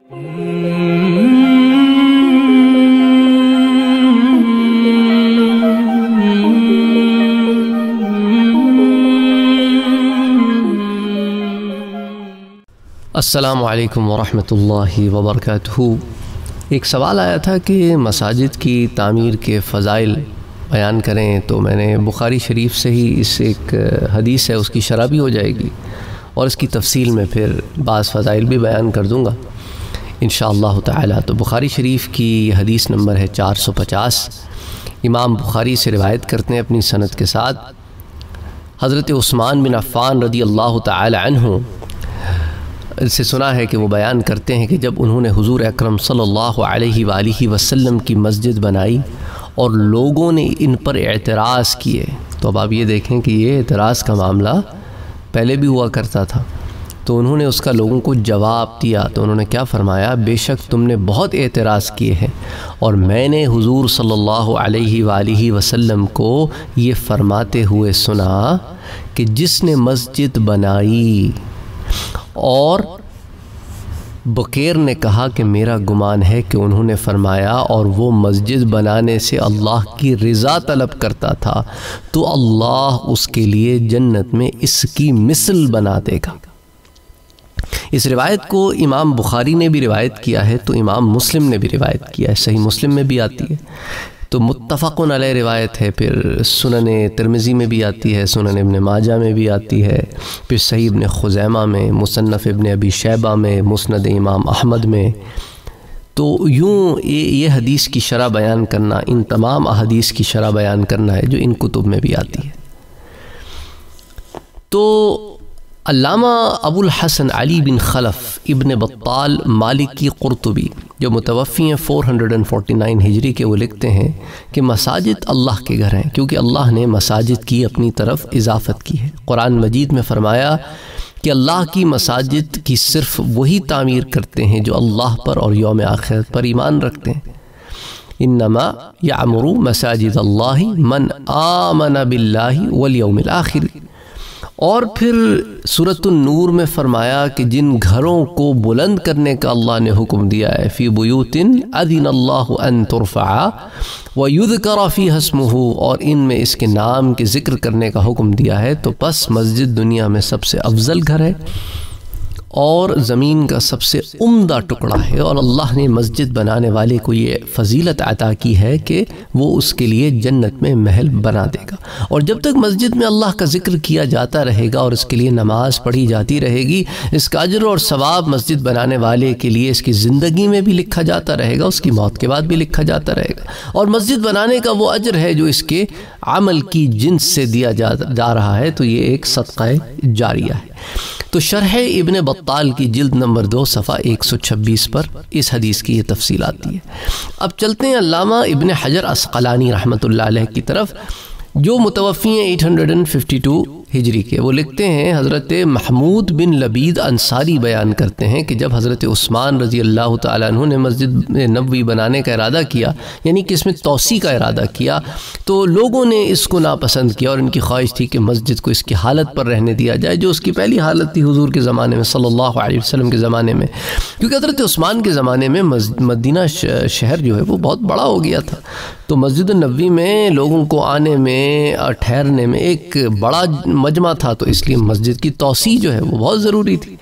السلام علیکم ورحمۃ اللہ وبرکاتہ۔ ایک سوال آیا تھا کہ مساجد کی تعمیر کے فضائل بیان کریں، تو میں نے بخاری شریف سے ہی اس ایک حدیث ہے اس کی شرح بھی ہو جائے گی اور اس کی تفصیل میں پھر بعض فضائل بھی بیان کر دوں گا انشاءاللہ تعالی۔ تو بخاری شریف کی حدیث نمبر ہے 450۔ امام بخاری سے روایت کرتے ہیں اپنی سند کے ساتھ، حضرت عثمان بن عفان رضی اللہ تعالی عنہ سے سنا ہے کہ وہ بیان کرتے ہیں کہ جب انہوں نے حضور اکرم صلی اللہ علیہ وآلہ وسلم کی مسجد بنائی اور لوگوں نے ان پر اعتراض کیے، تو اب آپ یہ دیکھیں کہ یہ اعتراض کا معاملہ پہلے بھی ہوا کرتا تھا، تو انہوں نے اس کا لوگوں کو جواب دیا۔ تو انہوں نے کیا فرمایا؟ بے شک تم نے بہت اعتراض کیے ہیں، اور میں نے حضور صلی اللہ علیہ وآلہ وسلم کو یہ فرماتے ہوئے سنا کہ جس نے مسجد بنائی اور بکیر نے کہا کہ میرا گمان ہے کہ انہوں نے فرمایا اور وہ مسجد بنانے سے اللہ کی رضا طلب کرتا تھا تو اللہ اس کے لیے جنت میں اس کی مثل بنا دے گا۔ اس روایت کو امام بخاری نے بھی روایت کیا ہے، تو امام مسلم نے بھی روایت کیا ہے، صحیح مسلم میں بھی آتی ہے، تو متفقن علیہ روایت ہے، پھر سنن ترمذی میں بھی آتی ہے، سنن ابن ماجہ میں بھی آتی ہے، پھر صحیح ابن خزیمہ میں، مصنف ابن ابی شیبہ میں، مسند امام احمد میں۔ تو یوں یہ حدیث کی شرح بیان کرنا، ان تمام احادیث کی شرح بیان کرنا ہے جو ان کتب میں بھی آتی ہے۔ تو علامہ ابو الحسن علی بن خلف ابن بطال مالکی قرطبی جو متوفی ہیں 449 ہجری کے، وہ لکھتے ہیں کہ مساجد اللہ کے گھر ہیں، کیونکہ اللہ نے مساجد کی اپنی طرف اضافت کی ہے۔ قرآن مجید میں فرمایا کہ اللہ کی مساجد کی صرف وہی تعمیر کرتے ہیں جو اللہ پر اور یوم آخرت پر ایمان رکھتے ہیں۔ انما یعمر مساجد اللہ من آمن باللہ والیوم الآخر۔ اور پھر سورۃ النور میں فرمایا کہ جن گھروں کو بلند کرنے کا اللہ نے حکم دیا ہے، فی بیوت اذن اللہ ان ترفع ویذکر فیہا اسمہ، اور ان میں اس کے نام کے ذکر کرنے کا حکم دیا ہے، تو پس مسجد دنیا میں سب سے افضل گھر ہے اور زمین کا سب سے عمدہ ٹکڑا ہے، اور اللہ نے مسجد بنانے والے کو یہ فضیلت عطا کی ہے کہ وہ اس کے لیے جنت میں محل بنا دے گا۔ اور جب تک مسجد میں اللہ کا ذکر کیا جاتا رہے گا اور اس کے لیے نماز پڑھی جاتی رہے گی، اس کا اجر اور ثواب مسجد بنانے والے کے لیے اس کی زندگی میں بھی لکھا جاتا رہے گا، اس کی موت کے بعد بھی لکھا جاتا رہے گا، اور مسجد بنانے کا وہ اجر ہے جو اس کے عمل کی جنس سے دیا جا رہا ہے، تو یہ ایک صدقہ جاریہ ہے۔ تو شرح ابن بطال کی جلد نمبر 2 صفحہ 126 پر اس حدیث کی یہ تفصیل آتی ہے۔ اب چلتے ہیں علامہ ابن حجر عسقلانی رحمۃ اللہ علیہ کی طرف، جو متوفی ہیں 852 ہجری کے۔ وہ لکھتے ہیں، حضرت محمود بن لبید انصاری بیان کرتے ہیں کہ جب حضرت عثمان رضی اللہ تعالیٰ عنہ نے مسجد نبوی بنانے کا ارادہ کیا، یعنی کہ اس میں توسیع کا ارادہ کیا، تو لوگوں نے اس کو ناپسند کیا اور ان کی خواہش تھی کہ مسجد کو اس کی حالت پر رہنے دیا جائے جو اس کی پہلی حالت تھی حضور کے زمانے میں، صلی اللہ علیہ وسلم کے زمانے میں، کیونکہ حضرت عثمان کے زمانے میں مدینہ شہر جو ہے وہ بہت بڑا ہو گیا تھا، تو مسجد النبوی میں لوگوں کو آنے میں اور ٹھہرنے میں ایک بڑا مجمع تھا، تو اس لیے مسجد کی توسیع جو ہے وہ بہت ضروری تھی۔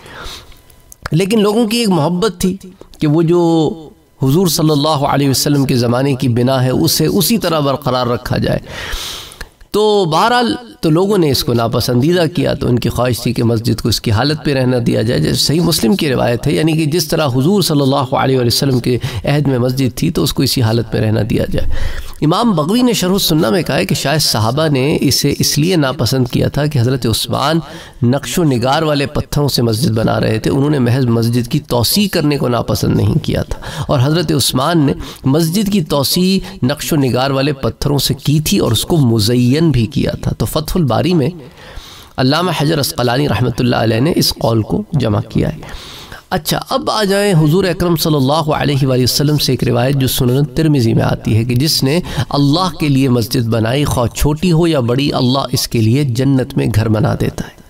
لیکن لوگوں کی ایک محبت تھی کہ وہ جو حضور صلی اللہ علیہ وسلم کے زمانے کی بنا ہے اسے اسی طرح برقرار رکھا جائے، تو بہرحال تو لوگوں نے اس کو ناپسندیدہ کیا، تو ان کی خواہش تھی کہ مسجد کو اس کی حالت پہ رہنا دیا جائے، جیسے صحیح مسلم کی روایت ہے، یعنی کہ جس طرح حضور صلی اللہ علیہ وسلم کے عہد میں مسجد تھی تو اس کو اسی حالت پہ رہنا دیا جائے۔ امام بغوی نے شرح السنہ میں کہا ہے کہ شاید صحابہ نے اسے اس لیے ناپسند کیا تھا کہ حضرت عثمان نقش و نگار والے پتھروں سے مسجد بنا رہے تھے، انہوں نے محض مسجد کی توسیع کرنے کو ناپسند نہیں کیا تھا، اور حضرت عثمان نے مسجد کی توسیع نقش و نگار والے پتھروں سے کی تھی اور اس کو مزین بھی کیا تھا۔ تو فتح الباری میں علامہ حجر عسقلانی رحمۃ اللہ علیہ نے اس قول کو جمع کیا ہے۔ اچھا، اب آ جائیں حضور اکرم صلی اللہ علیہ وآلہ وسلم سے ایک روایت جو سنن ترمذی میں آتی ہے کہ جس نے اللہ کے لیے مسجد بنائی، خواہ چھوٹی ہو یا بڑی، اللہ اس کے لیے جنت میں گھر بنا دیتا ہے۔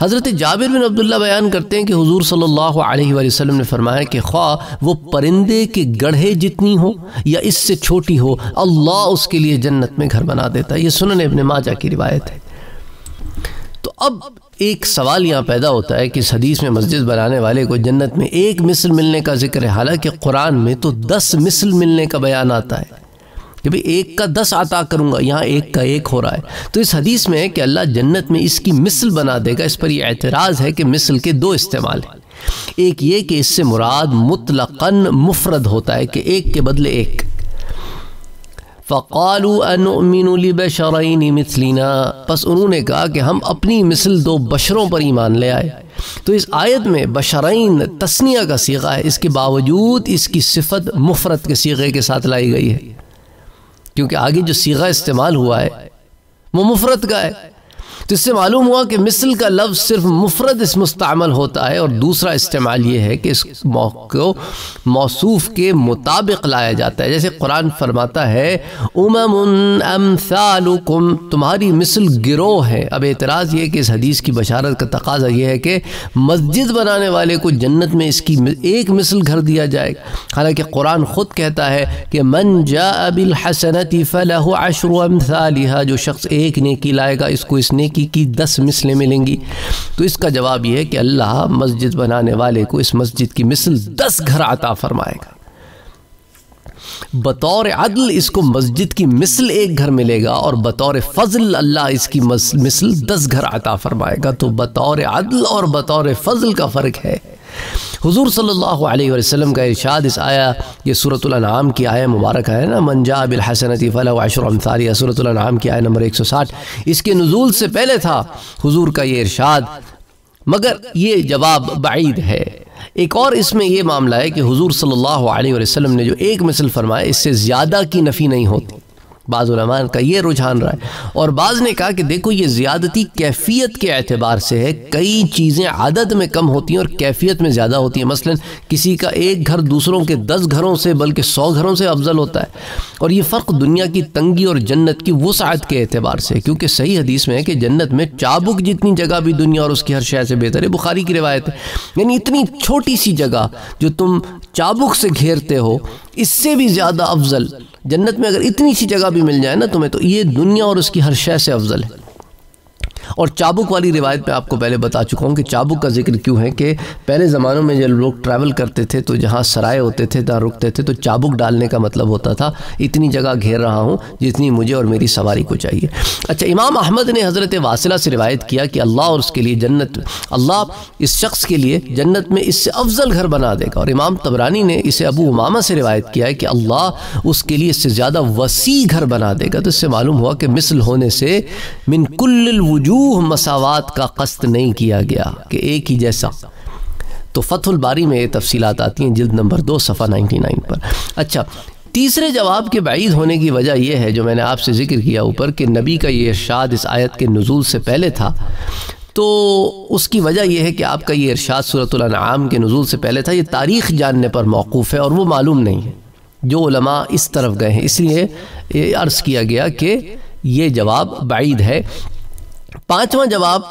حضرت جابر بن عبداللہ بیان کرتے ہیں کہ حضور صلی اللہ علیہ وآلہ وسلم نے فرمایا کہ خواہ وہ پرندے کے گڑھے جتنی ہو یا اس سے چھوٹی ہو، اللہ اس کے لیے جنت میں گھر بنا دیتا ہے۔ یہ سنن ابن ماجہ کی روایت ہے۔ تو اب ایک سوال یہاں پیدا ہوتا ہے کہ اس حدیث میں مسجد بنانے والے کو جنت میں ایک مثل ملنے کا ذکر ہے، حالانکہ قرآن میں تو 10 مثل ملنے کا بیان آتا ہے کہ بھئی ایک کا 10 عطا کروں گا، یہاں ایک کا ایک ہو رہا ہے۔ تو اس حدیث میں ہے کہ اللہ جنت میں اس کی مثل بنا دے گا۔ اس پر یہ اعتراض ہے کہ مثل کے 2 استعمال ہیں۔ ایک یہ کہ اس سے مراد مطلقاً مفرد ہوتا ہے کہ ایک کے بدلے ایک۔ فَقَالُوا أَنُؤْمِنُ لِبَشَرَيْنِ مِثْلِنَا، پس انہوں نے کہا کہ ہم اپنی مثل 2 بشروں پر ایمان لے آئے۔ تو اس آیت میں بشرین تثنیہ کا صیغہ ہے، اس کے باوجود اس کی صفت مفرد کے صیغے کے ساتھ لائی گئی ہے، کیونکہ آگے جو صیغہ استعمال ہوا ہے وہ مفرد کا ہے۔ تو اس سے معلوم ہوا کہ مثل کا لفظ صرف مفرد اس مستعمل ہوتا ہے، اور دوسرا استعمال یہ ہے کہ اس کو موصوف کے مطابق لایا جاتا ہے۔ جیسے قرآن فرماتا ہے امم امثالکم، تمہاری مثل گروہ ہے۔ اب اعتراض یہ ہے کہ اس حدیث کی بشارت کا تقاضا یہ ہے کہ مسجد بنانے والے کو جنت میں اس کی ایک مثل گھر دیا جائے گا، حالانکہ قرآن خود کہتا ہے کہ من جاء بالحسنۃ فلہ عشر امثالها، جو شخص ایک نیکی لائے گا اس کو اس نیکی کی 10 مثلیں ملیں گی۔ تو اس کا جواب یہ ہے کہ اللہ مسجد بنانے والے کو اس مسجد کی مثل 10 گھر عطا فرمائے گا۔ بطور عدل اس کو مسجد کی مثل ایک گھر ملے گا، اور بطور فضل اللہ اس کی مثل 10 گھر عطا فرمائے گا۔ تو بطور عدل اور بطور فضل کا فرق ہے۔ حضور صلی اللہ علیہ وسلم کا ارشاد اس یہ سورۃ الانعام کی آیہ مبارکہ ہے نا، من جاء بالحسنۃ فلہ عشر امثالها، سورۃ الانعام کی آیہ نمبر 160، اس کے نزول سے پہلے تھا حضور کا یہ ارشاد، مگر یہ جواب بعید ہے۔ ایک اور اس میں یہ معاملہ ہے کہ حضور صلی اللہ علیہ وسلم نے جو ایک مثل فرمایا اس سے زیادہ کی نفی نہیں ہوتی۔ بعض علماء کا یہ رجحان رہا ہے، اور بعض نے کہا کہ دیکھو یہ زیادتی کیفیت کے اعتبار سے ہے، کئی چیزیں عدد میں کم ہوتی ہیں اور کیفیت میں زیادہ ہوتی ہیں۔ مثلا کسی کا ایک گھر دوسروں کے 10 گھروں سے بلکہ 100 گھروں سے افضل ہوتا ہے، اور یہ فرق دنیا کی تنگی اور جنت کی وسعت کے اعتبار سے، کیونکہ صحیح حدیث میں ہے کہ جنت میں چابک جتنی جگہ بھی دنیا اور اس کی ہر شے سے بہتر ہے، بخاری کی روایت ہے۔ یعنی اتنی چھوٹی سی جگہ جو تم چابک سے گھیرتے ہو اس سے بھی زیادہ افضل جنت میں اگر اتنی سی جگہ بھی مل جائے نا تمہیں، تو یہ دنیا اور اس کی ہر شے سے افضل ہے۔ اور چابک والی روایت میں آپ کو پہلے بتا چکا ہوں کہ چابک کا ذکر کیوں ہے کہ پہلے زمانوں میں جب لوگ ٹریول کرتے تھے تو جہاں سرائے ہوتے تھے جہاں رکتے تھے تو چابک ڈالنے کا مطلب ہوتا تھا اتنی جگہ گھیر رہا ہوں جتنی مجھے اور میری سواری کو چاہیے۔ اچھا، امام احمد نے حضرت واصلہ سے روایت کیا کہ اللہ اور اس کے لیے جنت، اللہ اس شخص کے لیے جنت میں اس سے افضل گھر بنا دے گا، اور امام طبرانی نے اسے ابو امامہ سے روایت کیا ہے کہ اللہ اس کے لیے اس سے زیادہ وسیع گھر بنا دے گا۔ تو اس سے معلوم ہوا کہ مثل ہونے سے من کل الوجوہ مساوات کا قصد نہیں کیا گیا کہ ایک ہی جیسا۔ تو فتح الباری میں یہ تفصیلات آتی ہیں جلد نمبر 2 صفحہ 99 پر۔ اچھا، تیسرے جواب کے بعید ہونے کی وجہ یہ ہے جو میں نے آپ سے ذکر کیا اوپر کہ نبی کا یہ ارشاد اس آیت کے نزول سے پہلے تھا، تو اس کی وجہ یہ ہے کہ آپ کا یہ ارشاد سورۃ الانعام کے نزول سے پہلے تھا۔ یہ تاریخ جاننے پر موقوف ہے اور وہ معلوم نہیں ہے، جو علماء اس طرف گئے ہیں، اس لیے یہ عرض کیا گیا کہ یہ جواب بعید ہے۔ پانچواں جواب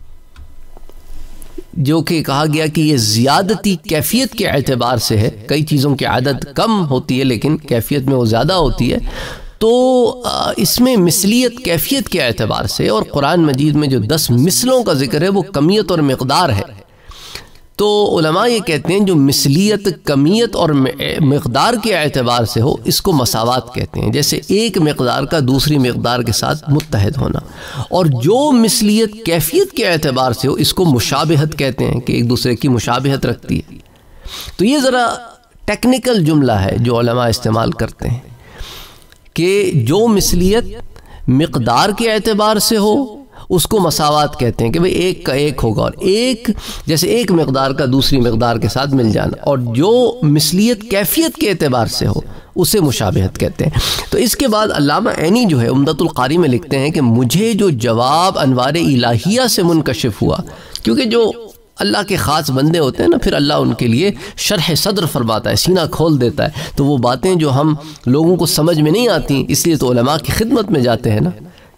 جو کہ کہا گیا کہ یہ زیادتی کیفیت کے اعتبار سے ہے، کئی چیزوں کی عدد کم ہوتی ہے لیکن کیفیت میں وہ زیادہ ہوتی ہے، تو اس میں مثلیت کیفیت کے اعتبار سے، اور قرآن مجید میں جو 10 مثلوں کا ذکر ہے وہ کمیت اور مقدار ہے۔ تو علماء یہ کہتے ہیں جو مثلیت کمیت اور مقدار کے اعتبار سے ہو اس کو مساوات کہتے ہیں، جیسے ایک مقدار کا دوسری مقدار کے ساتھ متحد ہونا، اور جو مثلیت کیفیت کے اعتبار سے ہو اس کو مشابہت کہتے ہیں کہ ایک دوسرے کی مشابہت رکھتی ہے۔ تو یہ ذرا ٹیکنیکل جملہ ہے جو علماء استعمال کرتے ہیں کہ جو مثلیت مقدار کے اعتبار سے ہو اس کو مساوات کہتے ہیں کہ بھئی ایک کا ایک ہوگا، اور ایک جیسے ایک مقدار کا دوسری مقدار کے ساتھ مل جانا، اور جو مثلیت کیفیت کے اعتبار سے ہو اسے مشابہت کہتے ہیں۔ تو اس کے بعد علامہ عینی جو ہے عمدۃ القاری میں لکھتے ہیں کہ مجھے جو جواب انوار الہیہ سے منکشف ہوا، کیونکہ جو اللہ کے خاص بندے ہوتے ہیں نا پھر اللہ ان کے لیے شرح صدر فرماتا ہے، سینہ کھول دیتا ہے، تو وہ باتیں جو ہم لوگوں کو سمجھ میں نہیں آتی اس لیے تو علماء کی خدمت میں جاتے ہیں نا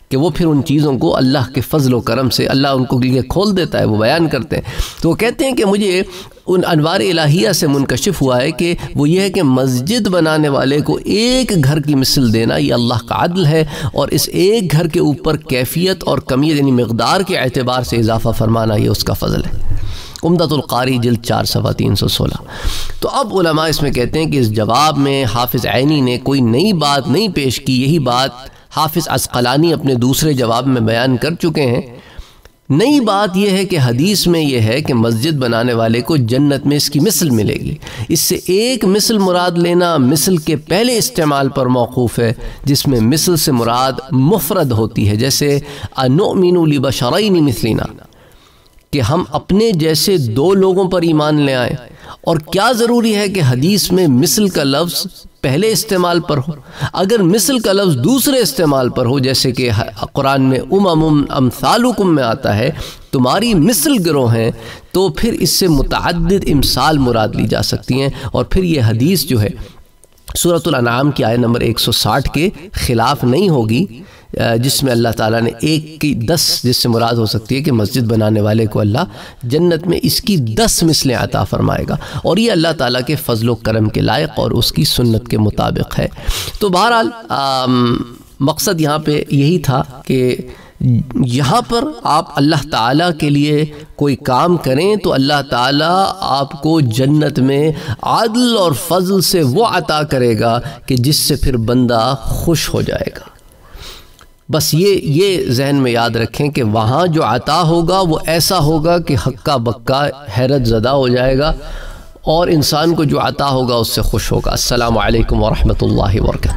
کہ وہ پھر ان چیزوں کو اللہ کے فضل و کرم سے اللہ ان کو لیے کھول دیتا ہے، وہ بیان کرتے ہیں۔ تو وہ کہتے ہیں کہ مجھے ان انوار الہیہ سے منکشف ہوا ہے کہ وہ یہ ہے کہ مسجد بنانے والے کو ایک گھر کی مثل دینا یہ اللہ کا عدل ہے، اور اس ایک گھر کے اوپر کیفیت اور کمیت یعنی مقدار کے اعتبار سے اضافہ فرمانا یہ اس کا فضل ہے۔ عمدۃ القاری جلد 4 صفحہ 316۔ تو اب علماء اس میں کہتے ہیں کہ اس جواب میں حافظ عینی نے کوئی نئی بات نہیں پیش کی، یہی بات حافظ عسقلانی اپنے دوسرے جواب میں بیان کر چکے ہیں۔ نئی بات یہ ہے کہ حدیث میں یہ ہے کہ مسجد بنانے والے کو جنت میں اس کی مثل ملے گی، اس سے ایک مثل مراد لینا مثل کے پہلے استعمال پر موقوف ہے، جس میں مثل سے مراد مفرد ہوتی ہے، جیسے انؤمن لبشرین مثلنا، کہ ہم اپنے جیسے دو لوگوں پر ایمان لے آئیں۔ اور کیا ضروری ہے کہ حدیث میں مثل کا لفظ پہلے استعمال پر ہو؟ اگر مثل کا لفظ دوسرے استعمال پر ہو، جیسے کہ قرآن میں امم امثالکم میں آتا ہے تمہاری مثل گروہ ہیں، تو پھر اس سے متعدد امثال مراد لی جا سکتی ہیں، اور پھر یہ حدیث جو ہے سورۃ الانعام کی آیت نمبر 160 کے خلاف نہیں ہوگی، جس میں اللہ تعالیٰ نے 1 کی 10 جس سے مراد ہو سکتی ہے کہ مسجد بنانے والے کو اللہ جنت میں اس کی 10 مثلیں عطا فرمائے گا، اور یہ اللہ تعالیٰ کے فضل و کرم کے لائق اور اس کی سنت کے مطابق ہے۔ تو بہرحال مقصد یہاں پہ یہی تھا کہ یہاں پر آپ اللہ تعالیٰ کے لیے کوئی کام کریں تو اللہ تعالیٰ آپ کو جنت میں عدل اور فضل سے وہ عطا کرے گا کہ جس سے پھر بندہ خوش ہو جائے گا۔ بس یہ ذہن میں یاد رکھیں کہ وہاں جو عطا ہوگا وہ ایسا ہوگا کہ ہکا بکا حیرت زدہ ہو جائے گا، اور انسان کو جو عطا ہوگا اس سے خوش ہوگا۔ السلام علیکم ورحمۃ اللہ وبرکاتہ۔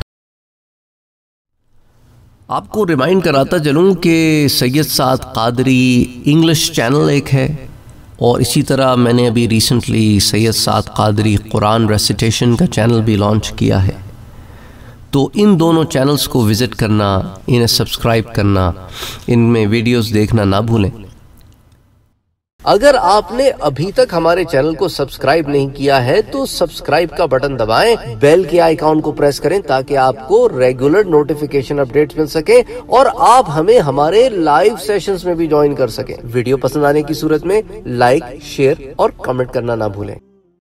آپ کو ریمائنڈ کراتا چلوں کہ سید سعد قادری انگلش چینل ایک ہے، اور اسی طرح میں نے ابھی ریسنٹلی سید سعد قادری قرآن ریسیٹیشن کا چینل بھی لانچ کیا ہے۔ تو ان دونوں چینلز کو وزٹ کرنا، انہیں سبسکرائب کرنا، ان میں ویڈیوز دیکھنا نہ بھولیں۔ اگر آپ نے ابھی تک ہمارے چینل کو سبسکرائب نہیں کیا ہے تو سبسکرائب کا بٹن دبائیں، بیل کے آئیکن کو پریس کریں تاکہ آپ کو ریگولر نوٹیفیکیشن اپڈیٹس مل سکیں، اور آپ ہمیں ہمارے لائیو سیشنز میں بھی جوائن کر سکیں۔ ویڈیو پسند آنے کی صورت میں لائک، شیئر اور کمنٹ کرنا نہ بھولیں۔